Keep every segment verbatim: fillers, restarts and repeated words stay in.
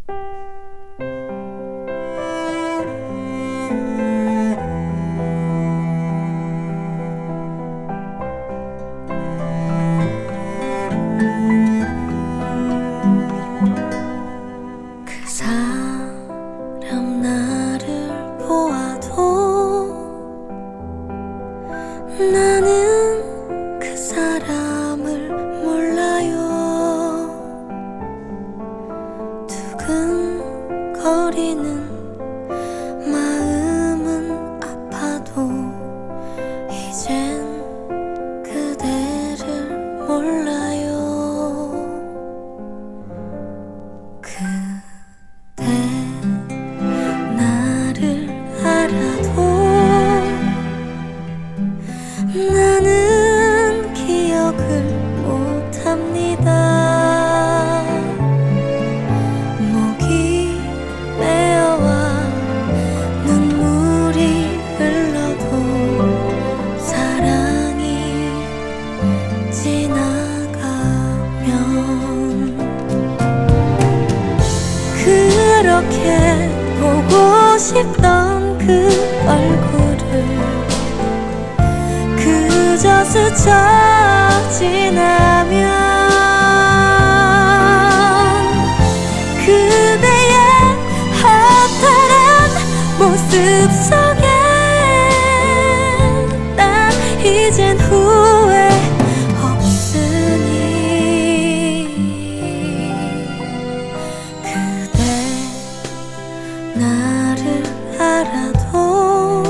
나는 그 사람을 몰라요. 두근거리는 마음은 아파도 이젠 그대를 몰라요. 그대 나를 알아도 나는 기억을 못합니다. 목이 메어와 눈물이 흘러도 사랑이 지나가면 그렇게 보고 싶던 그 얼굴을 그저 스쳐 지나면 그대의 허탈한 모습 속에 난 이젠 후회 없으니 그대 나를 알아도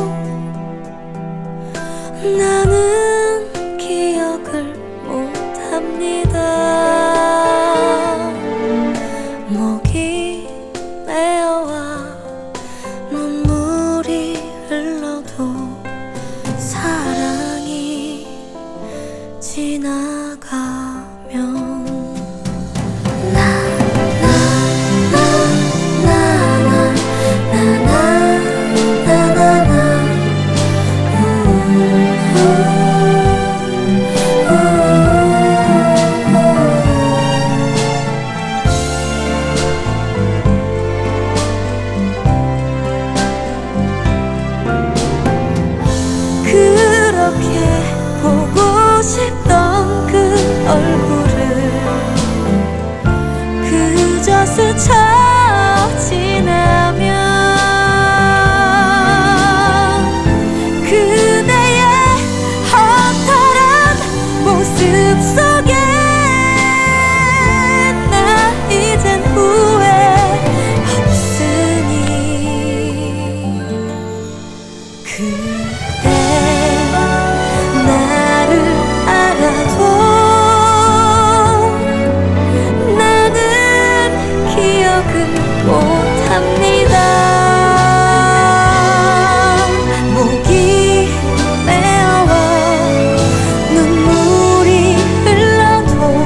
나는 기억을 못합니다. 목이 메어와 눈물이 흘러도 사랑이 지나가면 그렇게 보고 싶던 그 얼굴을 그저 스쳐 지나면 그대의 허탈한 모습 속에 나 이젠 후회 없으니 그대 나를 알아도 나는 기억을 못합니다. 목이 메어와 눈물이 흘러도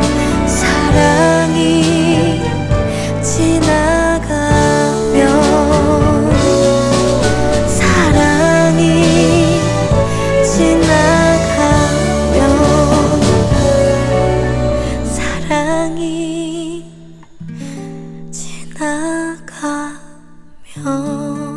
사랑이 지나가면 사랑이 지나가면 사랑이 지나가면